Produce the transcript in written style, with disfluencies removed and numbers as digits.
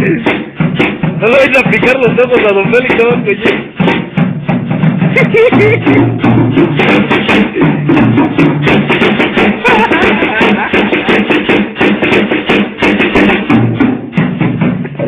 No le vais a picar los ojos a don Félix, no,